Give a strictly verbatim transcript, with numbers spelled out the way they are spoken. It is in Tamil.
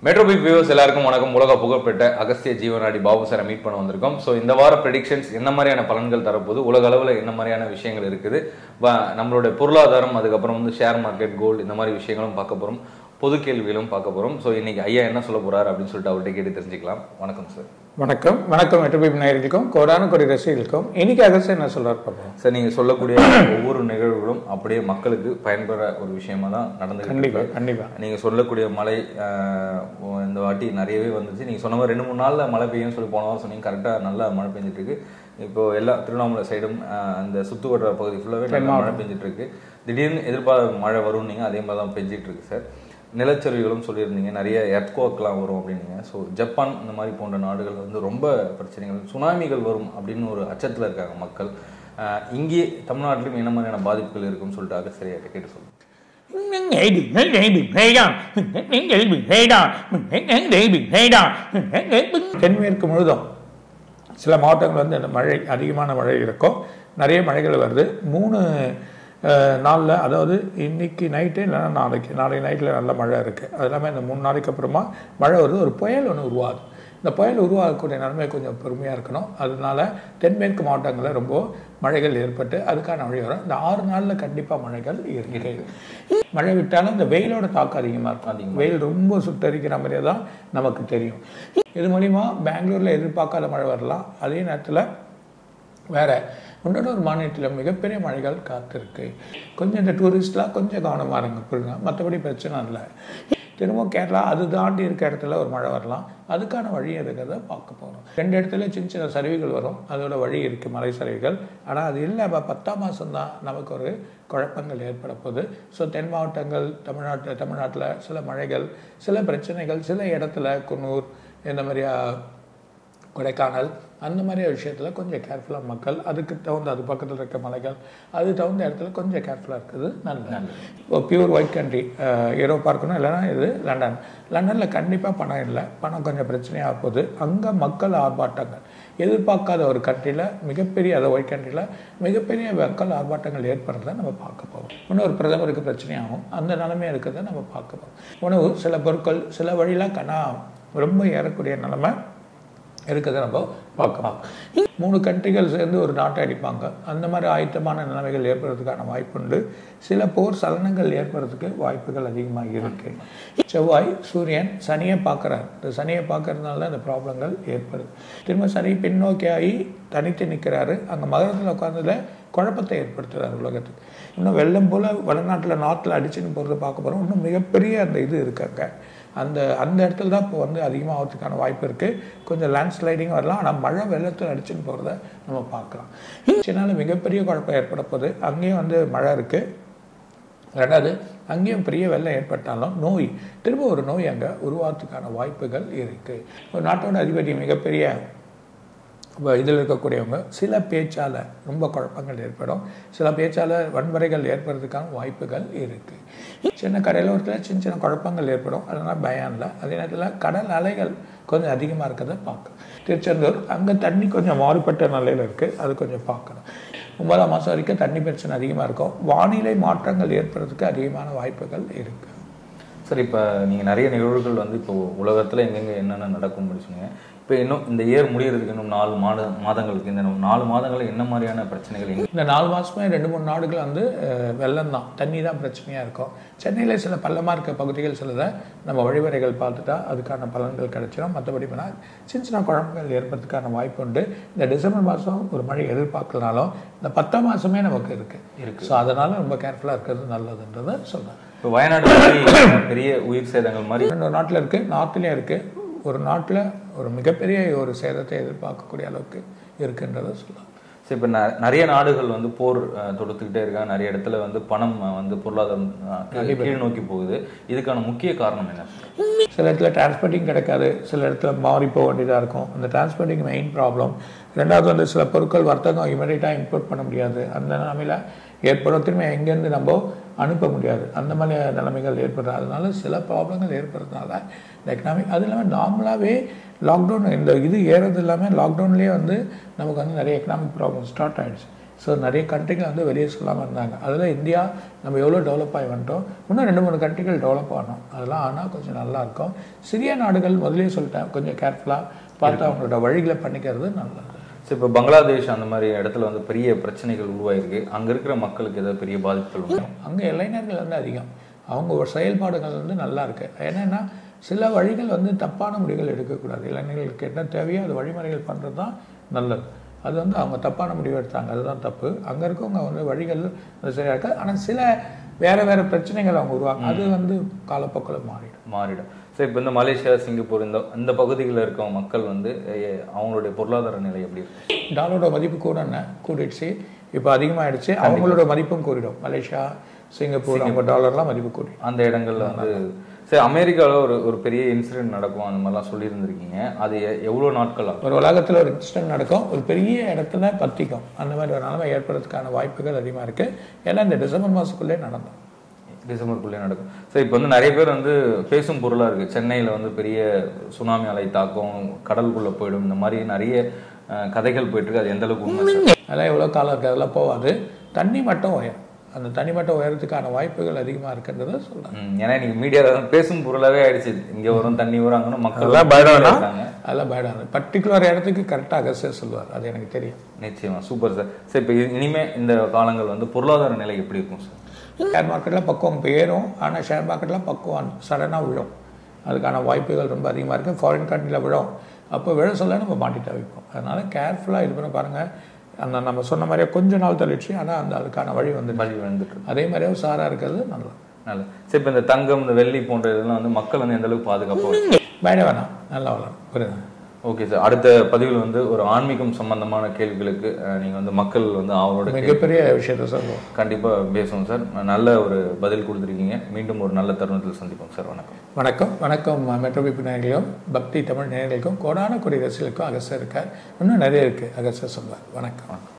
Metro Big Viewers எல்லாருக்கும் வணக்கம். உலக புகழ்பெற்ற அகஸ்திய ஜீவனாடி பாபு சாரை மீட் பண்ண வந்திருக்கோம். ஸோ இந்த வார ப்ரெடிக்ஷன்ஸ் என்ன மாதிரியான பலன்கள் தரப்போது, உலக அளவில் என்ன மாதிரியான விஷயங்கள் இருக்குது, நம்மளுடைய பொருளாதாரம், அதுக்கப்புறம் வந்து ஷேர் மார்க்கெட், கோல்டு, இந்த மாதிரி விஷயங்களும் பார்க்க போகிறோம். பொது கேள்விகளும் பார்க்க போகிறோம். ஸோ இன்னைக்கு ஐயா என்ன சொல்ல போகிறார் அப்படின்னு சொல்லிட்டு அவர்கிட்ட கேட்டு தெரிஞ்சுக்கலாம். வணக்கம் சார். வணக்கம். வணக்கம் மெட்ரோ பீப் நேயர்களுக்கும் கோடான கோடி ரசிகர்களுக்கும். இன்னைக்கு அகஸ்திய என்ன சொல்றாரு பார்ப்போம். சார், நீங்கள் சொல்லக்கூடிய ஒவ்வொரு நிகழ்வுகளும் அப்படியே மக்களுக்கு பயன்பெற ஒரு விஷயமா தான் நடந்து. கண்டிப்பாக கண்டிப்பாக நீங்கள் சொல்லக்கூடிய மழை இந்த வாட்டி நிறையவே வந்துச்சு. நீங்கள் சொன்ன மாதிரி ரெண்டு மூணு நாளில் மழை பெய்யும் சொல்லி போன வாரம் சொன்னீங்க. கரெக்டாக நல்லா மழை பெஞ்சிட்டு இருக்கு. இப்போ எல்லா திருவண்ணாமலை சைடும் அந்த சுற்று வட்டார பகுதி ஃபுல்லாகவே நல்லா மழை பெஞ்சிட்டு இருக்கு. திடீர்னு எதிர்பார்த்த மழை வரும்னு நீங்கள் அதே மாதிரி தான் பெஞ்சிட்டு இருக்கு சார். நிலச்சரிவுகளும் சொல்லியிருந்தீங்க, நிறைய எர்த்குவேக்லாம் வரும் அப்படின்னீங்க. ஸோ ஜப்பான் இந்த மாதிரி போன்ற நாடுகள் வந்து ரொம்ப பிரச்சனைகள், சுனாமிகள் வரும் அப்படின்னு ஒரு அச்சத்தில் இருக்காங்க மக்கள். இங்கே தமிழ்நாட்டிலும் என்ன மாதிரியான பாதிப்புகள் இருக்குன்னு சொல்லிட்டு அகஸ்தியர்கிட்ட கேட்டு சொல்லுங்கள். தென்மேற்கு முழுதும் சில மாவட்டங்கள் வந்து அந்த மழை அதிகமான மழை இருக்கும். நிறைய மழைகள் வருது. மூணு நாளில், அதாவது இன்றைக்கி நைட்டு இல்லைன்னா நாளைக்கு நாளைக்கு நைட்டில் நல்ல மழை இருக்குது. அது இல்லாமல் இந்த மூணு நாளைக்கு அப்புறமா மழை வருது. ஒரு புயல் ஒன்று உருவாகுது. இந்த புயல் உருவாகக்கூடிய நிலைமை கொஞ்சம் பொறுமையாக இருக்கணும். அதனால தென்மேற்கு மாவட்டங்களில் ரொம்ப மழைகள் ஏற்பட்டு அதுக்கான மழை வரும். இந்த ஆறு நாளில் கண்டிப்பாக மழைகள் இருக்கு. மழை விட்டாலும் இந்த வெயிலோட தாக்கம் அதிகமாக இருக்கும். அதிகம் வெயில் ரொம்ப சுட்டரிக்கிற மாதிரியே தான் நமக்கு தெரியும். இது மூலிமா பெங்களூரில் எதிர்பார்க்காத மழை வரலாம். அதே நேரத்தில் வேறு இன்னொரு ஒரு மாநிலத்தில் மிகப்பெரிய மழைகள் காத்திருக்கு. கொஞ்சம் இந்த டூரிஸ்ட்லாம் கொஞ்சம் கவனமாக இருங்க, புரியுங்க. மற்றபடி பிரச்சனை இல்லை. திரும்ப கேரளா அது தாண்டி இருக்க இடத்துல ஒரு மழை வரலாம். அதுக்கான வழி இருக்கிறத பார்க்க போகிறோம். ரெண்டு இடத்துல சின்ன சின்ன சரிவுகள் வரும். அதோட வழி இருக்குது, மலை சரிவுகள். ஆனால் அது இல்லை, பத்தாம் மாதம்தான் நமக்கு ஒரு குழப்பங்கள் ஏற்பட போகுது. ஸோ தென் மாவட்டங்கள், தமிழ்நாட்டில் தமிழ்நாட்டில் சில மழைகள், சில பிரச்சனைகள், சில இடத்துல குன்னூர், இந்த மாதிரியா கொடைக்கானல், அந்த மாதிரி விஷயத்தில் கொஞ்சம் கேர்ஃபுல்லாக மக்கள், அதுக்கு தகுந்த அது பக்கத்தில் இருக்க மலைகள், அது தகுந்த இடத்துல கொஞ்சம் கேர்ஃபுல்லாக இருக்குது நல்லது. இப்போ பியூர் ஒயிட் கண்ட்ரி யூரோப்பாக இருக்கணும். இல்லைனா இது லண்டன். லண்டனில் கண்டிப்பாக பணம் இல்லை, பணம் கொஞ்சம் பிரச்சனையாக போகுது. அங்கே மக்கள் ஆர்ப்பாட்டங்கள், எதிர்பார்க்காத ஒரு கண்ட்ரியில் மிகப்பெரிய, அதை ஒயிட் கண்ட்ரியில் மிகப்பெரிய மக்கள் ஆர்ப்பாட்டங்கள் ஏற்படுறத நம்ம பார்க்க போகிறோம். இன்னொரு பிரதமருக்கு பிரச்சனையாகும், அந்த நிலைமையாக இருக்கிறத நம்ம பார்க்க போகிறோம். உணவு, சில பொருட்கள், சில வழியெலாம் கண்ணா ரொம்ப ஏறக்கூடிய நிலைமை இருக்கிறத நம்ம பார்க்கலாம். மூணு கண்ட்ரிகள் சேர்ந்து ஒரு நாட்டை அடிப்பாங்க. அந்த மாதிரி ஆயத்தமான நிலைமைகள் ஏற்படுறதுக்கான வாய்ப்புண்டு. சில போர் சலனங்கள் ஏற்படுறதுக்கு வாய்ப்புகள் அதிகமாக இருக்கு. செவ்வாய் சூரியன் சனியை பார்க்குறாரு. இந்த சனியை பார்க்கறதுனால இந்த ப்ராப்ளங்கள் ஏற்படுது. திரும்ப சனி பின்னோக்கி ஆகி தனித்து நிற்கிறாரு. அங்கே மகரத்தில் உட்கார்ந்ததில் குழப்பத்தை ஏற்படுத்துகிறார் உலகத்துக்கு. இன்னும் வெள்ளம் போல் வடநாட்டில் நாட்டில் அடிச்சுன்னு போகிறத பார்க்க போகிறோம். இன்னும் மிகப்பெரிய அந்த இது இருக்காங்க. அந்த அந்த இடத்துல தான் இப்போ வந்து அதிகமாக ஆகிறதுக்கான வாய்ப்பு இருக்குது. கொஞ்சம் லேண்ட்ஸ்லைடிங் வரலாம். ஆனால் மழை வெள்ளத்தில் அடிச்சுன்னு போகிறத நம்ம பார்க்கலாம். சின்னால மிகப்பெரிய குழப்பம் ஏற்பட போகுது. அங்கேயும் வந்து மழை இருக்குது. ரெண்டாவது, அங்கேயும் பெரிய வெள்ளம் ஏற்பட்டாலும் நோய், திரும்ப ஒரு நோய் அங்கே உருவாகிறதுக்கான வாய்ப்புகள் இருக்குது. ஒரு நாட்டோட அதிபதி மிகப்பெரிய இதில் இருக்கக்கூடியவங்க, சில பேச்சால் ரொம்ப குழப்பங்கள் ஏற்படும். சில பேச்சால் வன்முறைகள் ஏற்படுறதுக்கான வாய்ப்புகள் இருக்குது. சின்ன கடலோரத்தில் சின்ன சின்ன குழப்பங்கள் ஏற்படும். அதனால் பயம் இல்லை. அதே நேரத்தில் கடல் அலைகள் கொஞ்சம் அதிகமாக இருக்கிறத பார்க்கணும். திருச்செந்தூர் அங்கே தண்ணி கொஞ்சம் மாறுபட்ட நிலையில் இருக்குது. அது கொஞ்சம் பார்க்கணும். ஒன்பதாம் மாதம் வரைக்கும் தண்ணி பிரச்சனை அதிகமாக இருக்கும். வானிலை மாற்றங்கள் ஏற்படுறதுக்கு அதிகமான வாய்ப்புகள் இருக்குது. சார், இப்போ நீங்கள் நிறைய நிகழ்வுகள் வந்து இப்போ உலகத்தில் எங்கெங்கே என்னென்ன நடக்கும்னு சொன்னீங்க. இப்போ இன்னும் இந்த இயர் முடியறதுக்கு இன்னும் நாலு மாத மாதங்களுக்கு இந்த நாலு மாதங்களில் என்ன மாதிரியான பிரச்சனைகள்? இந்த நாலு மாதமே ரெண்டு மூணு நாடுகள் வந்து வெள்ளம் தான், தண்ணி தான் பிரச்சனையாக இருக்கும். சென்னையில் சில பள்ளமாக இருக்க பகுதிகள் சிலதை நம்ம வழிமுறைகள் பார்த்துட்டா அதுக்கான பலன்கள் கிடைச்சிடும். மற்றபடி போனால் சின்ன சின்ன குழம்புகள் ஏற்படுறதுக்கான வாய்ப்பு உண்டு. இந்த டிசம்பர் மாதம் ஒரு மழை எதிர்பார்க்கலனாலும் இந்த பத்தாம் மாதமே நமக்கு இருக்குது இருக்குது ஸோ அதனால் ரொம்ப கேர்ஃபுல்லாக இருக்கிறது நல்லதுன்றதை சொல்கிறேன். இப்போ வயநாடு பெரிய உயிர் சேதங்கள் மாதிரி ரெண்டு நாட்டில் இருக்குது, நார்த்துலேயும் இருக்குது. ஒரு நாட்டில் ஒரு மிகப்பெரிய ஒரு சேதத்தை எதிர்பார்க்கக்கூடிய அளவுக்கு இருக்குன்றதை சொல்லலாம். சரி, இப்போ நிறைய நாடுகள் வந்து போர் தொடுத்துக்கிட்டே இருக்காங்க. நிறைய இடத்துல வந்து பணம் வந்து பொருளாதாரம் கீழ் நோக்கி போகுது. இதுக்கான முக்கிய காரணம் என்ன? சில இடத்துல டிரான்ஸ்போர்ட்டிங் கிடைக்காது. சில இடத்துல மாறி போக வேண்டியதாக இருக்கும். அந்த டிரான்ஸ்போர்ட்டிங் மெயின் ப்ராப்ளம். ரெண்டாவது வந்து சில பொருட்கள் வர்த்தகம் இமீடியட்டாக இம்போர்ட் பண்ண முடியாது. அந்த நிலைமையில் ஏற்படும். திரும்ப எங்கேருந்து நம்ம அனுப்ப முடியாது. அந்த மாதிரி நிலைமைகள் ஏற்படுறது. அதனால சில ப்ராப்ளங்கள் ஏற்படுறதுனால இந்த எக்கனாமிக், அது இல்லாமல் நார்மலாகவே லாக்டவுன் இந்த இது ஏறது இல்லாமல் லாக்டவுன்லேயே வந்து நமக்கு வந்து நிறைய எக்கனாமிக் ப்ராப்ளம் ஸ்டார்ட் ஆகிடுச்சு. ஸோ நிறைய கண்ட்ரிகள் வந்து வெளியே சொல்லாமல் இருந்தாங்க. அதில் இந்தியா நம்ம எவ்வளோ டெவலப் ஆகி வந்துட்டோம், இன்னும் ரெண்டு மூணு கண்ட்ரிகள் டெவலப் ஆகணும். அதெல்லாம் ஆனால் கொஞ்சம் நல்லாயிருக்கும். சிறிய நாடுகள் முதலே சொல்லிட்டேன், கொஞ்சம் கேர்ஃபுல்லாக பார்த்து அவங்களோட வழிகளை பண்ணிக்கிறது நல்லது. ஸோ இப்போ பங்களாதேஷ் அந்த மாதிரி இடத்துல வந்து பெரிய பிரச்சனைகள் உருவாயிருக்கு. அங்கே இருக்கிற மக்களுக்கு ஏதாவது பெரிய பாதிப்புகள் உண்டு? அங்கே இளைஞர்கள் வந்து அதிகம், அவங்க ஒரு செயல்பாடுகள் வந்து நல்லா இருக்குது. என்னென்னா சில வழிகள் வந்து தப்பான முடிவுகள் எடுக்கக்கூடாது. இளைஞர்களுக்கு என்ன தேவையோ அது வழிமுறைகள் பண்ணுறது தான் நல்லது. அது வந்து அவங்க தப்பான முடிவு எடுத்தாங்க, அதுதான் தப்பு. அங்கே இருக்கவங்க வந்து வழிகள் அது சரியாக இருக்காது. ஆனால் சில வேறு வேறு பிரச்சனைகள் அவங்க உருவாங்க, அது வந்து காலப்போக்கில் மாறிடும் மாறிடும் ஸோ இப்போ இந்த மலேசியா, சிங்கப்பூர் இந்த இந்த பகுதிகளில் இருக்க மக்கள் வந்து அவங்களுடைய பொருளாதார நிலை எப்படி இருக்கு? டாலரோட மதிப்பு கூட என்ன கூடிடுச்சு, இப்போ அதிகமாகிடுச்சு. அவங்களோட மதிப்பும் கூடிடும். மலேசியா, சிங்கப்பூர், அவங்க டாலர்லாம் மதிப்பு கூடி அந்த இடங்கள்ல வந்து. சரி, அமெரிக்காவில் ஒரு ஒரு பெரிய இன்சிடென்ட் நடக்கும் அந்த மாதிரிலாம் சொல்லியிருந்திருக்கீங்க. அது எவ்வளோ நாட்கள் ஆகும்? ஒரு உலகத்தில் ஒரு இன்சிடென்ட் நடக்கும், ஒரு பெரிய இடத்துல பற்றிக்கும். அந்த மாதிரி ஒரு நிலைமை ஏற்படுறதுக்கான வாய்ப்புகள் அதிகமாக இருக்குது. ஏன்னா இந்த டிசம்பர் மாதத்துக்குள்ளே நடந்தோம். டிசம்பருக்குள்ளே நடக்கும். சரி, இப்போ வந்து நிறைய பேர் வந்து பேசும் பொருளாக இருக்குது. சென்னையில் வந்து பெரிய சுனாமி அலை தாக்கம், கடலுக்குள்ளே போயிடும், இந்த மாதிரி நிறைய கதைகள் போயிட்டுருக்கு. அது எந்த அளவுக்கு உண்மை? அதெல்லாம் எவ்வளோ காலம் இருக்குது, அதெல்லாம் போகாது. தண்ணி மட்டும் உயரும், அந்த தனிமட்ட உயரத்துக்கான வாய்ப்புகள் அதிகமாக இருக்குன்றத சொல்கிறாங்க. ஏன்னா நீங்கள் மீடியாவில் பேசும் பொருளாகவே ஆயிடுச்சு. இங்கே வரும், தண்ணி வரும், அங்கே மக்கள்லாம் பயடாங்க. அதெல்லாம் பயடாது. பர்டிகுலர் இடத்துக்கு கரெக்டாக அகஸ்தியா சொல்லுவார், அது எனக்கு தெரியும். நிச்சயமாக, சூப்பர் சார். சரி, இப்போ இனிமேல் இந்த காலங்கள் வந்து பொருளாதார நிலை எப்படி இருக்கும் சார்? ஷேர் மார்க்கெட்டில் பக்குவம் இப்போ ஏறும், ஆனால் ஷேர் மார்க்கெட்டில் பக்குவம் சடனாக விழும். அதுக்கான வாய்ப்புகள் ரொம்ப அதிகமாக இருக்குது. ஃபாரின் கண்ட்ரியில் விழும், அப்போ விழ சொல்ல நம்ம மாட்டிட்டு வைப்போம். அதனால் கேர்ஃபுல்லாக இது பண்ண பாருங்கள். அந்த நம்ம சொன்ன மாதிரியே கொஞ்ச நாள் தள்ளிடுச்சு, ஆனால் அந்த அதுக்கான வழி வந்து வழி வந்துட்டு அதே மாதிரியே சாராக இருக்கிறது நல்லது. நல்லது. சரி, இப்போ இந்த தங்கம், இந்த வெள்ளி போன்ற இதெல்லாம் வந்து மக்கள் வந்து எந்த அளவுக்கு பாதுகாப்பாக பயண வேணாம், நல்லா வளரும். புரியுது? Okay sir. அடுத்த பதிவில் வந்து ஒரு ஆன்மீகம் சம்பந்தமான கேள்விகளுக்கு நீங்கள் வந்து மக்கள் வந்து அவரோட மிகப்பெரிய விஷயத்த சொல்லுவோம், கண்டிப்பாக பேசுவோம் சார். நல்ல ஒரு பதில் கொடுத்துருக்கீங்க. மீண்டும் ஒரு நல்ல தருணத்தில் சந்திப்போம் சார். வணக்கம். வணக்கம். வணக்கம் மெட்ரோபிப் நேயர்களுக்கும் பக்தி தமிழ் நேயர்களுக்கும் கோடான கோடி ரசிகர்களுக்கும் அகஸ்தியா இருக்கார். இன்னும் நிறைய இருக்குது அகஸ்தியா சொல்வார். வணக்கம்.